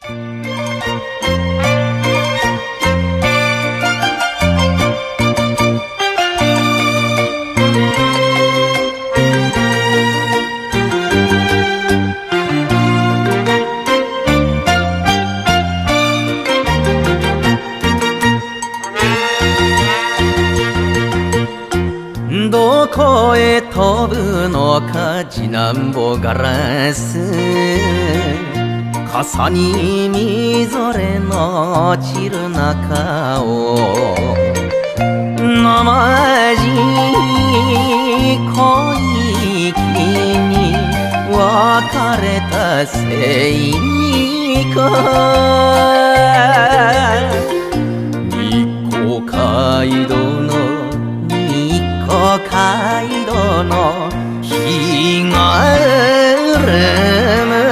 どこへ飛ぶのか次男坊ガラス、傘にみぞれの散る中をなまじ小息に別れたせいか、日光街道の街道の日が暮む。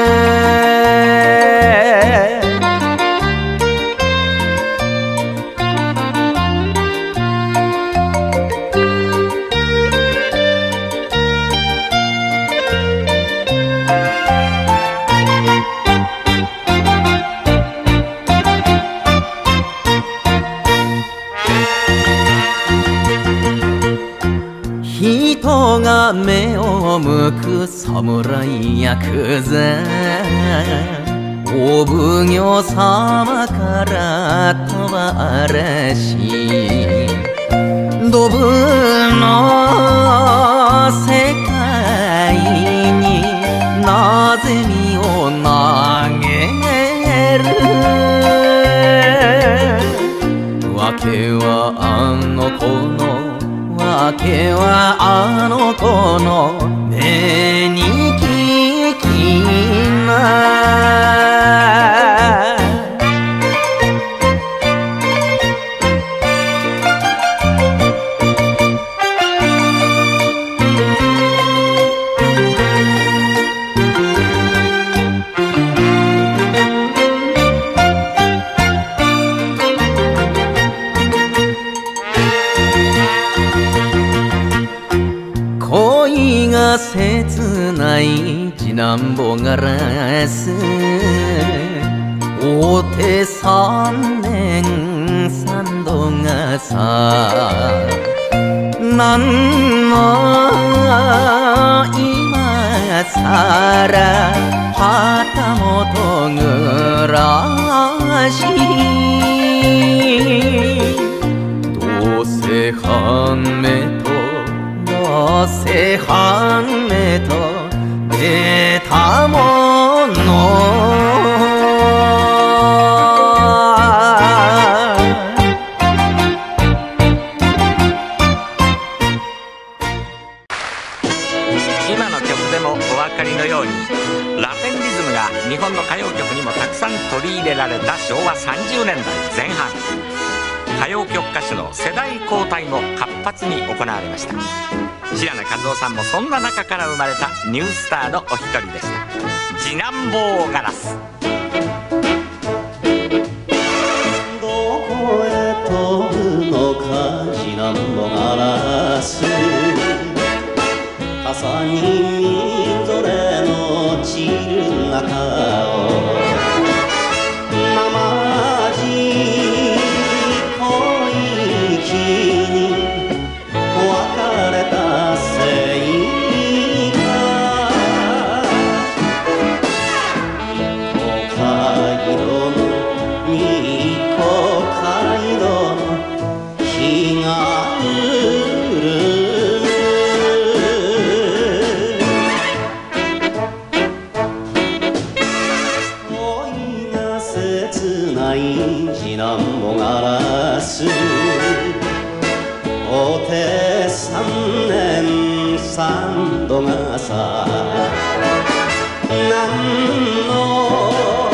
人が目を向く侍ヤクザ、お奉行様から飛ば嵐、ドブの世界になぜ身を投げる。訳はあの子の訳はあの子の目に聞きな。恋が切ない次男坊ガラス、大手三年三度がさ、なんの今さら旗本暮らし、どうせ半目とどうせ半目と出たもの。 今の曲でもお分かりのように、ラテンリズムが日本の歌謡曲にもたくさん取り入れられた昭和30年代前半、歌謡曲歌手の世代交代も活発に行われました。白根和夫さんもそんな中から生まれたニュースターのお一人でした。次男坊ガラス。 どこへ飛ぶのか次男坊ガラス、傘にみぞれの散る中をなまじ小息に別れたせいか、日光街道の日光街道の日が暮る。次男坊ガラス、大手三年三度がさ、なんの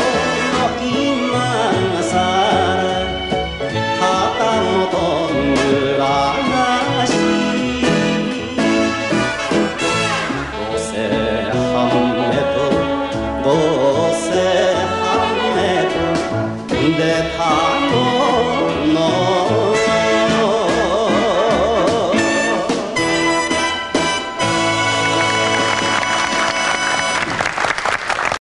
今さら旗本暮らし、どうせ半目とどうせ半目と出た